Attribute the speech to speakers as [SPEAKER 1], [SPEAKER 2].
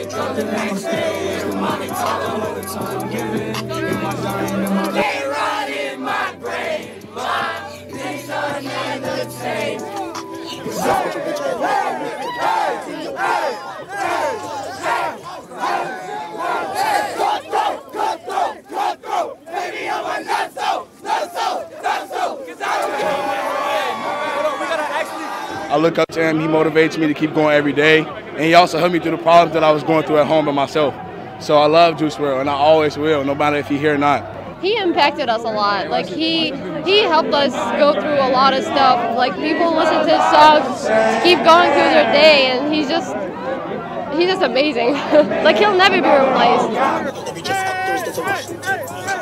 [SPEAKER 1] The next day is the money calling all the time giving. They run in my brain, but things are never the same. Baby, I'm a nutso. I look up to him, he motivates me to keep going every day, and he also helped me through the problems that I was going through at home by myself. So I love Juice WRLD, and I always will, no matter if he's here or not.
[SPEAKER 2] He impacted us a lot. Like he helped us go through a lot of stuff. Like people listen to his songs to keep going through their day, and he's just amazing. Like he'll never be replaced.